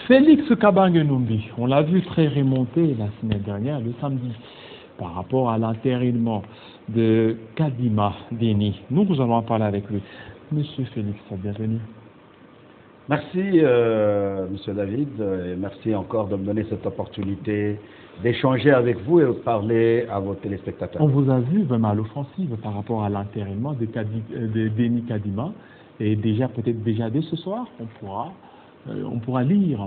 Félix Kabange-Numbi, on l'a vu très remonter la semaine dernière, le samedi, par rapport à l'entérinement de Kadima Deni. Nous allons en parler avec lui. Monsieur Félix, bienvenue. Merci, Monsieur David, et merci encore de me donner cette opportunité d'échanger avec vous et de parler à vos téléspectateurs. On vous a vu vraiment à l'offensive par rapport à l'entérinement de Deni Kadima, et peut-être déjà dès ce soir, on pourra lire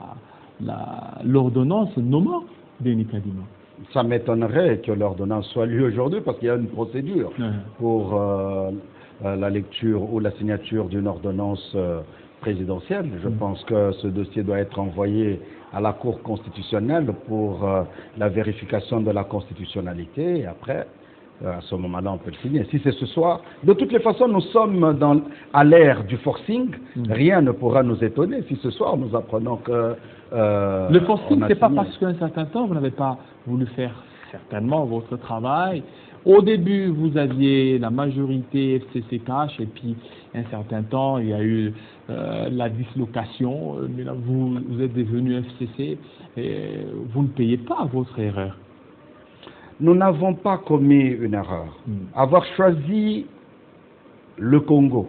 l'ordonnance nommant Deni Kadima. Ça m'étonnerait que l'ordonnance soit lue aujourd'hui parce qu'il y a une procédure pour la lecture ou la signature d'une ordonnance présidentielle. Je pense que ce dossier doit être envoyé à la Cour constitutionnelle pour la vérification de la constitutionnalité et après, à ce moment-là, on peut le signer. Si c'est ce soir, de toutes les façons, nous sommes à l'ère du forcing. Rien ne pourra nous étonner si ce soir nous apprenons que... le forcing, c'est pas parce qu'un certain temps, vous n'avez pas voulu faire certainement votre travail. Au début, vous aviez la majorité FCC Cash et puis un certain temps, il y a eu la dislocation. Mais là, vous êtes devenu FCC et vous ne payez pas votre erreur. Nous n'avons pas commis une erreur. Avoir choisi le Congo,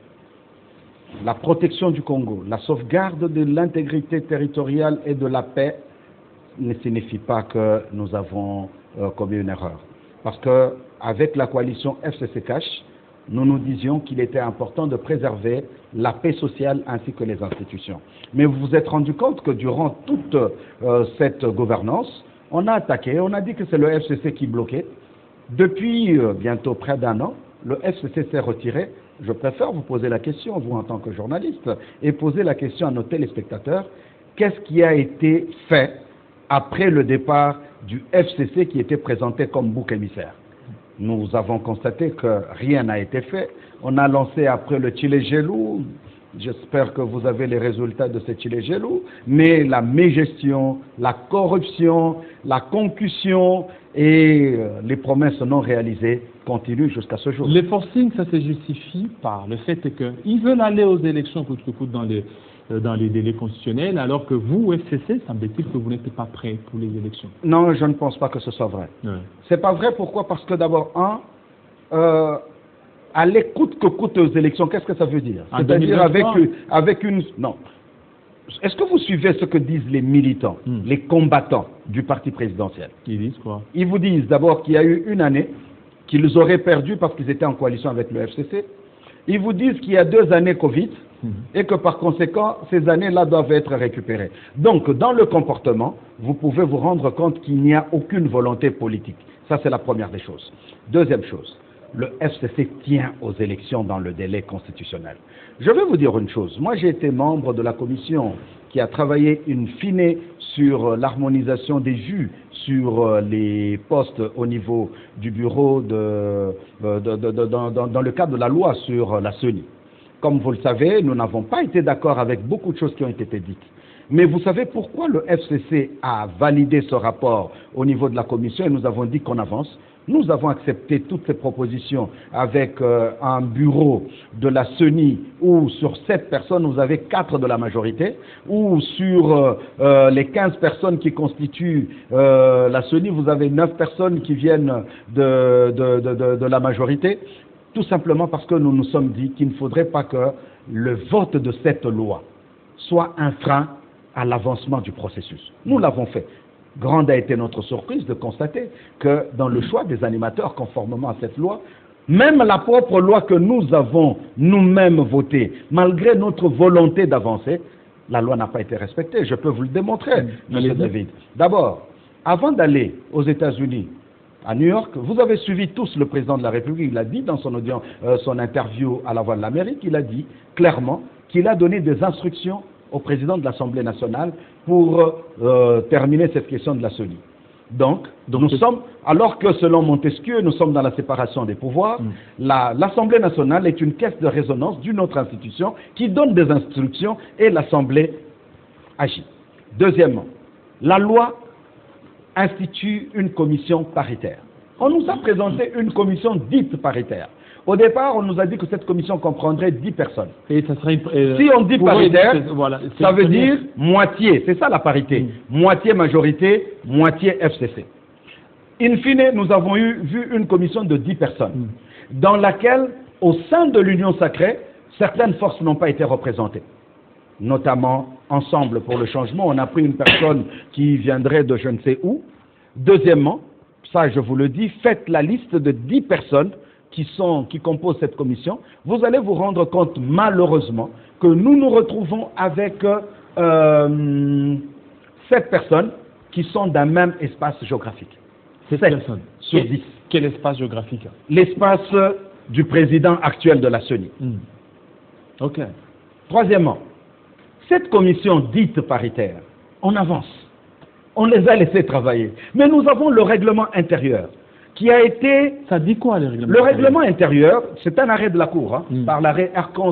la protection du Congo, la sauvegarde de l'intégrité territoriale et de la paix ne signifie pas que nous avons commis une erreur. Parce qu'avec la coalition FCC Cash, nous nous disions qu'il était important de préserver la paix sociale ainsi que les institutions. Mais vous vous êtes rendu compte que durant toute cette gouvernance, on a attaqué, on a dit que c'est le FCC qui bloquait. Depuis bientôt près d'un an, le FCC s'est retiré. Je préfère vous poser la question, vous en tant que journaliste, et poser la question à nos téléspectateurs. Qu'est-ce qui a été fait après le départ du FCC qui était présenté comme bouc émissaire? Nous avons constaté que rien n'a été fait. On a lancé après le Tchilé-Gelou. J'espère que vous avez les résultats de ce Tchilé-Gelou. Mais la mégestion, la corruption, la concussion et les promesses non réalisées continuent jusqu'à ce jour. Les forcing, ça se justifie par le fait qu'ils veulent aller aux élections coûte que coûte dans les délais constitutionnels, alors que vous, FCC, semble-t-il que vous n'êtes pas prêt pour les élections. Non, je ne pense pas que ce soit vrai. C'est pas vrai, pourquoi? Parce que d'abord, aller coûte que coûte aux élections, qu'est-ce que ça veut dire? C'est-à-dire avec une... Non. Est-ce que vous suivez ce que disent les militants, les combattants du parti présidentiel? Ils disent quoi? Ils vous disent d'abord qu'il y a eu une année qu'ils auraient perdu parce qu'ils étaient en coalition avec le FCC. Ils vous disent qu'il y a 2 années Covid et que par conséquent, ces années-là doivent être récupérées. Donc, dans le comportement, vous pouvez vous rendre compte qu'il n'y a aucune volonté politique. Ça, c'est la première des choses. Deuxième chose, le FCC tient aux élections dans le délai constitutionnel. Je vais vous dire une chose. Moi, j'ai été membre de la commission qui a travaillé in fine sur l'harmonisation des jus sur les postes au niveau du bureau dans le cadre de la loi sur la CENI. Comme vous le savez, nous n'avons pas été d'accord avec beaucoup de choses qui ont été dites. Mais vous savez pourquoi le FCC a validé ce rapport au niveau de la commission et nous avons dit qu'on avance? Nous avons accepté toutes ces propositions avec un bureau de la CENI où sur 7 personnes, vous avez 4 de la majorité, ou sur les 15 personnes qui constituent la CENI, vous avez 9 personnes qui viennent de la majorité, tout simplement parce que nous nous sommes dit qu'il ne faudrait pas que le vote de cette loi soit un frein à l'avancement du processus. Nous l'avons fait. Grande a été notre surprise de constater que dans le choix des animateurs, conformément à cette loi, même la propre loi que nous avons nous-mêmes votée, malgré notre volonté d'avancer, la loi n'a pas été respectée. Je peux vous le démontrer, M. David. D'abord, avant d'aller aux États-Unis, à New York, vous avez suivi tous le président de la République, il a dit dans son interview à la Voix de l'Amérique, il a dit clairement qu'il a donné des instructions au président de l'Assemblée nationale pour terminer cette question de la CENI. Donc nous sommes, alors que selon Montesquieu, nous sommes dans la séparation des pouvoirs, l'Assemblée nationale est une caisse de résonance d'une autre institution qui donne des instructions et l'Assemblée agit. Deuxièmement, la loi institue une commission paritaire. On nous a présenté une commission dite paritaire. Au départ, on nous a dit que cette commission comprendrait 10 personnes. Et ça serait si on dit paritaire, voilà, ça veut dire moitié, c'est ça la parité. Moitié majorité, moitié FCC. In fine, nous avons vu une commission de 10 personnes, dans laquelle, au sein de l'Union sacrée, certaines forces n'ont pas été représentées. Notamment, Ensemble pour le changement, on a pris une personne qui viendrait de je ne sais où. Deuxièmement, ça je vous le dis, faites la liste de 10 personnes qui composent cette commission. Vous allez vous rendre compte, malheureusement, que nous nous retrouvons avec 7 personnes qui sont d'un même espace géographique. 7 personnes sur 10. Quel espace géographique? L'espace du président actuel de la CENI. Ok. Troisièmement, cette commission dite paritaire, on avance. On les a laissés travailler. Mais nous avons le règlement intérieur qui a été... Ça dit quoi, le règlement intérieur? Le règlement intérieur, c'est un arrêt de la Cour, par l'arrêt Arcons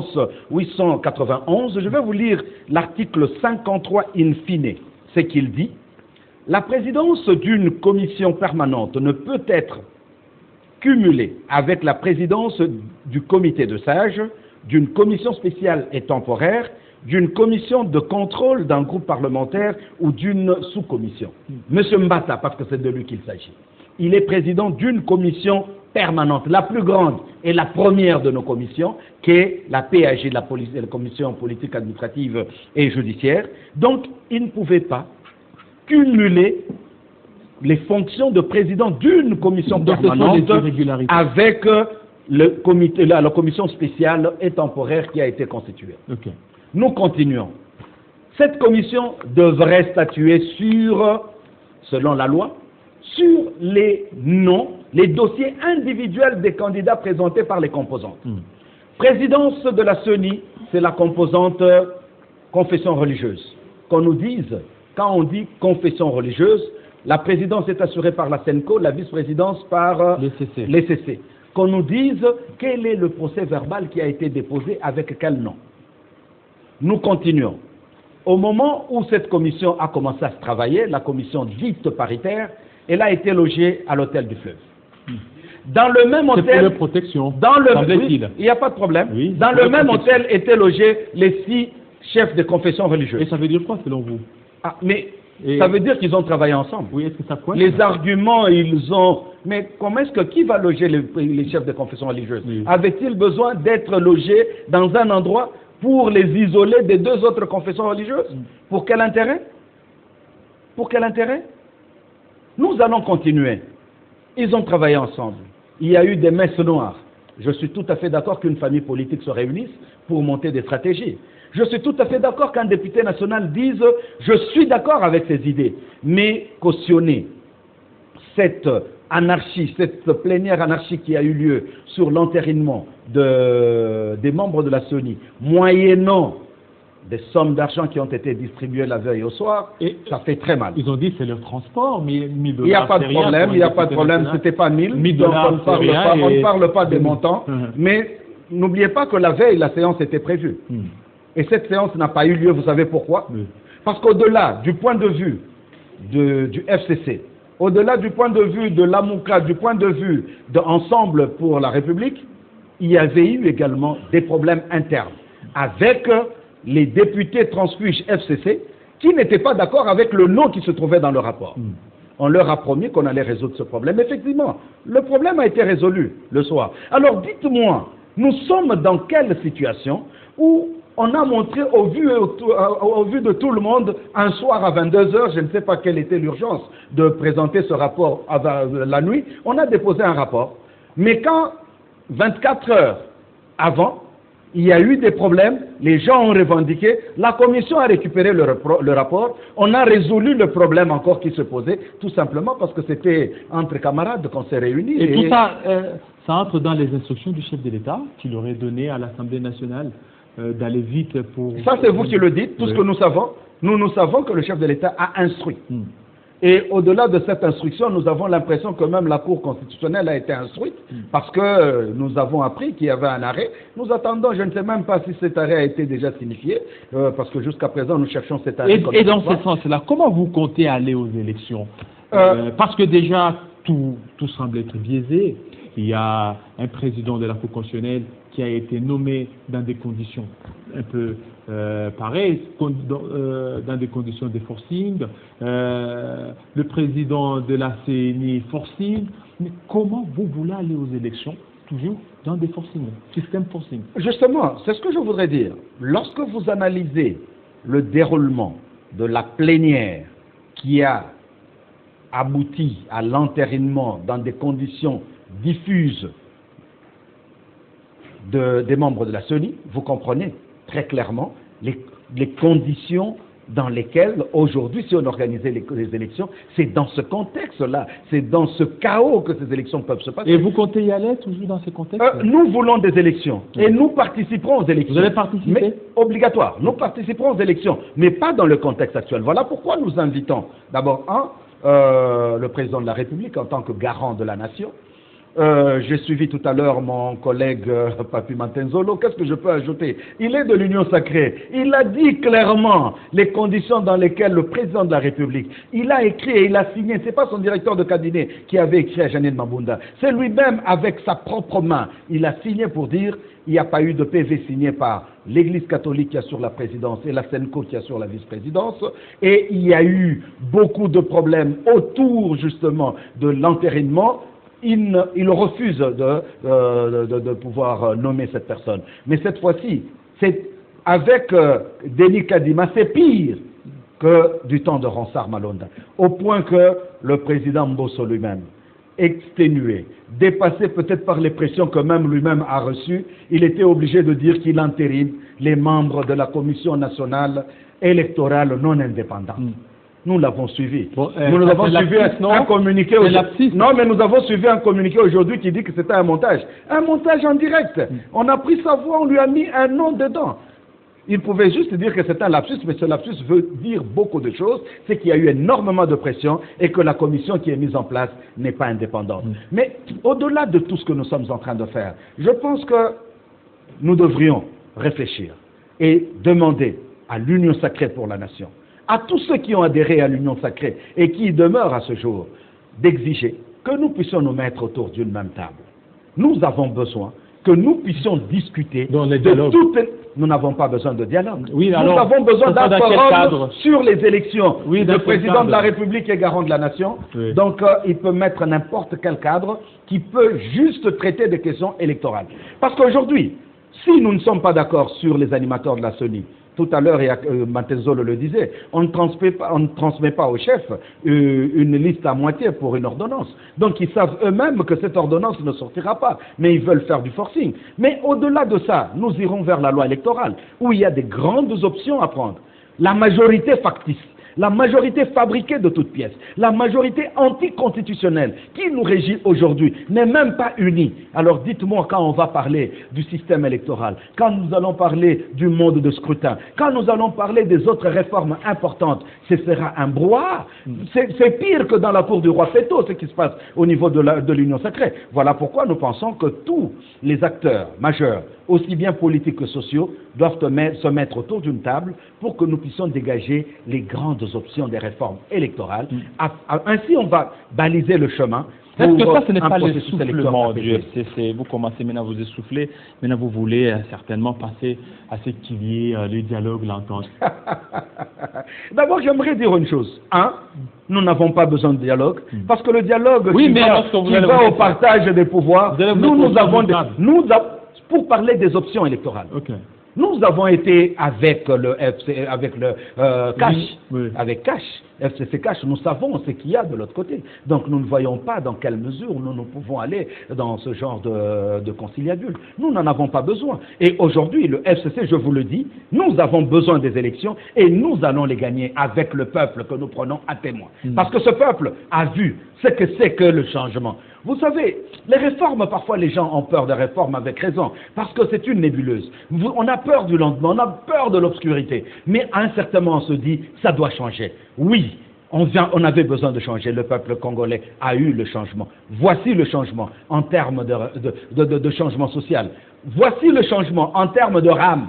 891. Je vais vous lire l'article 53 in fine. C'est qu'il dit: la présidence d'une commission permanente ne peut être cumulée avec la présidence du comité de sages, d'une commission spéciale et temporaire, d'une commission de contrôle d'un groupe parlementaire ou d'une sous-commission. Monsieur Mbata, parce que c'est de lui qu'il s'agit, il est président d'une commission permanente, la plus grande et la première de nos commissions, qui est la PAG, la commission politique administrative et judiciaire. Donc, il ne pouvait pas cumuler les fonctions de président d'une commission permanente avec la commission spéciale et temporaire qui a été constituée. Okay. Nous continuons. Cette commission devrait statuer sur, selon la loi, sur les noms, les dossiers individuels des candidats présentés par les composantes. Présidence de la CENI, c'est la composante confession religieuse. Qu'on nous dise, quand on dit confession religieuse, la présidence est assurée par la SENCO, la vice-présidence par les CC. Qu'on nous dise quel est le procès verbal qui a été déposé avec quel nom. Nous continuons. Au moment où cette commission a commencé à se travailler, la commission dite paritaire, elle a été logée à l'hôtel du Fleuve. Dans le même hôtel... C'est pour protection, oui, il n'y a pas de problème. Oui, dans le même hôtel étaient logés les 6 chefs de confession religieuse. Et ça veut dire quoi selon vous? Ça veut dire qu'ils ont travaillé ensemble. Oui, est-ce que ça quoi? Les arguments, ils ont... Mais comment est-ce que qui va loger les chefs de confession religieuse? Avait-il besoin d'être logé dans un endroit pour les isoler des 2 autres confessions religieuses? Pour quel intérêt? Pour quel intérêt? Nous allons continuer. Ils ont travaillé ensemble. Il y a eu des messes noires. Je suis tout à fait d'accord qu'une famille politique se réunisse pour monter des stratégies. Je suis tout à fait d'accord qu'un député national dise « je suis d'accord avec ces idées », mais cautionner cette anarchie, cette plénière anarchique qui a eu lieu sur l'entérinement des membres de la CENI, moyennant des sommes d'argent qui ont été distribuées la veille au soir, et ça fait très mal. Ils ont dit c'est leur transport, mais 1000 $. Il n'y a pas de problème, il n'y a pas de problème, c'était pas 1000 donc on ne parle pas des montants, mais n'oubliez pas que la veille, la séance était prévue. Et cette séance n'a pas eu lieu, vous savez pourquoi? Parce qu'au-delà du point de vue du FCC, au-delà du point de vue de l'AMOUCA, du point de vue d'Ensemble pour la République, il y avait eu également des problèmes internes avec les députés transfuges FCC qui n'étaient pas d'accord avec le nom qui se trouvait dans le rapport. On leur a promis qu'on allait résoudre ce problème. Effectivement, le problème a été résolu le soir. Alors dites-moi, nous sommes dans quelle situation où on a montré au vu de tout le monde, un soir à 22 h, je ne sais pas quelle était l'urgence de présenter ce rapport la nuit, on a déposé un rapport. Mais quand, 24 heures avant, il y a eu des problèmes, les gens ont revendiqué, la commission a récupéré le rapport, on a résolu le problème encore qui se posait, tout simplement parce que c'était entre camarades qu'on s'est réunis. Et tout ça, ça entre dans les instructions du chef de l'État qu'il aurait donné à l'Assemblée nationale d'aller vite pour... Ça, c'est vous qui le dites, tout ce que nous savons. Nous savons que le chef de l'État a instruit. Et au-delà de cette instruction, nous avons l'impression que même la Cour constitutionnelle a été instruite, parce que nous avons appris qu'il y avait un arrêt. Nous attendons, je ne sais même pas si cet arrêt a été déjà signifié, parce que jusqu'à présent, nous cherchons cet arrêt. Et dans ce sens-là, comment vous comptez aller aux élections? Parce que déjà, tout semble être biaisé. qu'il y a un président de la Cour constitutionnelle qui a été nommé dans des conditions un peu pareilles, dans des conditions de forcing, le président de la CNI forcing. Mais comment vous voulez aller aux élections toujours dans des forcing, système forcing? Justement, c'est ce que je voudrais dire. Lorsque vous analysez le déroulement de la plénière qui a abouti à l'entérinement dans des conditions diffuses des membres de la CENI, vous comprenez très clairement les conditions dans lesquelles, aujourd'hui, si on organisait les élections, c'est dans ce contexte-là, c'est dans ce chaos que ces élections peuvent se passer. Et vous comptez y aller toujours dans ce contexte? Nous voulons des élections, et nous participerons aux élections. Vous allez participer? Mais, obligatoire, nous participerons aux élections, mais pas dans le contexte actuel. Voilà pourquoi nous invitons, d'abord, le président de la République en tant que garant de la nation. J'ai suivi tout à l'heure mon collègue Papi Mantenzolo. Qu'est-ce que je peux ajouter? Il est de l'Union sacrée. Il a dit clairement les conditions dans lesquelles le président de la République, il a écrit et il a signé. Ce n'est pas son directeur de cabinet qui avait écrit à Janine Mabunda. C'est lui-même avec sa propre main. Il a signé pour dire il n'y a pas eu de PV signé par l'Église catholique qui assure la présidence et la SENCO qui assure la vice-présidence. Et il y a eu beaucoup de problèmes autour justement de l'entérinement. Il refuse de pouvoir nommer cette personne. Mais cette fois-ci, c'est avec Denis Kadima, c'est pire que du temps de Ronsard Malonda. Au point que le président Mbosso lui-même, exténué, dépassé peut-être par les pressions que même lui-même a reçues, il était obligé de dire qu'il entérine les membres de la Commission nationale électorale non indépendante. Nous l'avons suivi. Bon, nous avons suivi un communiqué aujourd'hui. Non, mais nous avons suivi un communiqué aujourd'hui qui dit que c'était un montage. Un montage en direct. On a pris sa voix, on lui a mis un nom dedans. Il pouvait juste dire que c'est un lapsus, mais ce lapsus veut dire beaucoup de choses. C'est qu'il y a eu énormément de pression et que la commission qui est mise en place n'est pas indépendante. Mais au-delà de tout ce que nous sommes en train de faire, je pense que nous devrions réfléchir et demander à l'Union sacrée pour la nation, à tous ceux qui ont adhéré à l'Union sacrée et qui y demeurent à ce jour, d'exiger que nous puissions nous mettre autour d'une même table. Nous avons besoin que nous puissions discuter de toutes... Nous n'avons pas besoin de dialogue. Oui, nous avons besoin d'un forum sur les élections. Oui, le président de la République est garant de la nation, donc il peut mettre n'importe quel cadre qui peut juste traiter des questions électorales. Parce qu'aujourd'hui, si nous ne sommes pas d'accord sur les animateurs de la CENI, tout à l'heure, Mantenzolo le disait, on ne transmet pas au chef une liste à moitié pour une ordonnance. Donc ils savent eux-mêmes que cette ordonnance ne sortira pas, mais ils veulent faire du forcing. Mais au-delà de ça, nous irons vers la loi électorale, où il y a des grandes options à prendre. La majorité factice, la majorité fabriquée de toutes pièces, la majorité anticonstitutionnelle qui nous régit aujourd'hui n'est même pas unie. Alors dites-moi quand on va parler du système électoral, quand nous allons parler du mode de scrutin, quand nous allons parler des autres réformes importantes, ce sera un brouhaha. C'est pire que dans la cour du roi Féto, ce qui se passe au niveau de l'Union sacrée. Voilà pourquoi nous pensons que tous les acteurs majeurs, aussi bien politiques que sociaux, doivent se mettre autour d'une table pour que nous puissions dégager les grandes options des réformes électorales. Ainsi, on va baliser le chemin. Est-ce que ça, ce n'est pas l'essoufflement du FCC? Vous commencez maintenant à vous essouffler, maintenant vous voulez certainement passer à ce qu'il y ait le dialogue, l'entente. D'abord, j'aimerais dire une chose. Nous n'avons pas besoin de dialogue, parce que le dialogue qui va au partage des pouvoirs, pour parler des options électorales. Nous avons été avec le Cash, avec Cash, FCC Cash, nous savons ce qu'il y a de l'autre côté. Donc nous ne voyons pas dans quelle mesure nous pouvons aller dans ce genre de conciliabule. Nous n'en avons pas besoin. Et aujourd'hui, le FCC, je vous le dis, nous avons besoin des élections et nous allons les gagner avec le peuple que nous prenons à témoin. Parce que ce peuple a vu ce que c'est que le changement. Vous savez, les réformes, parfois les gens ont peur des réformes avec raison, parce que c'est une nébuleuse. On a peur du lendemain, on a peur de l'obscurité. Mais à un certain moment, on se dit, ça doit changer. Oui, on avait besoin de changer. Le peuple congolais a eu le changement. Voici le changement en termes de changement social. Voici le changement en termes de rame.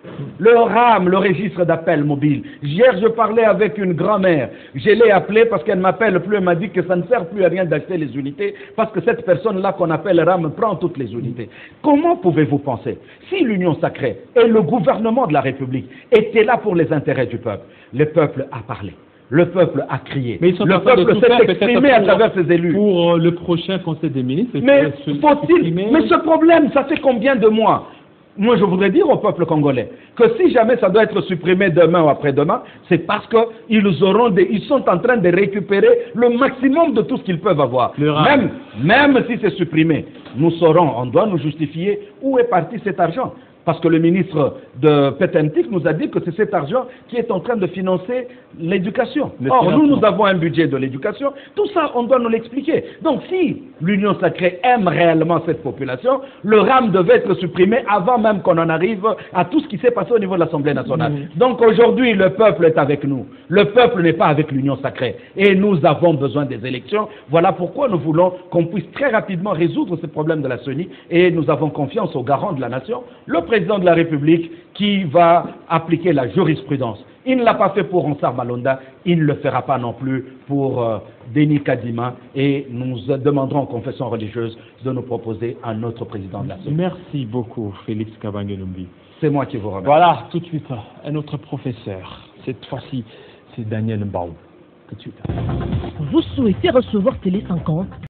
Le RAM, le registre d'appel mobile. Hier, je parlais avec une grand-mère. Je l'ai appelée parce qu'elle ne m'appelle plus. Elle m'a dit que ça ne sert plus à rien d'acheter les unités parce que cette personne-là qu'on appelle RAM prend toutes les unités. Comment pouvez-vous penser, si l'Union sacrée et le gouvernement de la République étaient là pour les intérêts du peuple, le peuple a parlé. Le peuple a crié. Mais ils sont le peuple s'est exprimé à travers ses élus. Pour le prochain Conseil des ministres. Mais faut-il... Mais ce problème, ça fait combien de mois? Moi, je voudrais dire au peuple congolais que si jamais ça doit être supprimé demain ou après-demain, c'est parce qu'ils ils sont en train de récupérer le maximum de tout ce qu'ils peuvent avoir. Même si c'est supprimé, nous saurons, on doit nous justifier où est parti cet argent. Parce que le ministre de Petentik nous a dit que c'est cet argent qui est en train de financer l'éducation. Or, nous avons un budget de l'éducation. Tout ça, on doit nous l'expliquer. Donc, si l'Union sacrée aime réellement cette population, le RAM devait être supprimé avant même qu'on en arrive à tout ce qui s'est passé au niveau de l'Assemblée nationale. Donc, aujourd'hui, le peuple est avec nous. Le peuple n'est pas avec l'Union sacrée. Et nous avons besoin des élections. Voilà pourquoi nous voulons qu'on puisse très rapidement résoudre ce problème de la CENI. Et nous avons confiance au garant de la nation, le président de la République, qui va appliquer la jurisprudence. Il ne l'a pas fait pour Ansar Malonda, il ne le fera pas non plus pour Denis Kadima, et nous demanderons aux confessions religieuses de nous proposer un autre président de la République. Merci beaucoup, Félix Kabange-Numbi. C'est moi qui vous remercie. Voilà, tout de suite, un autre professeur. Cette fois-ci, c'est Daniel Mbao. Tout de suite. Vous souhaitez recevoir Télé 50?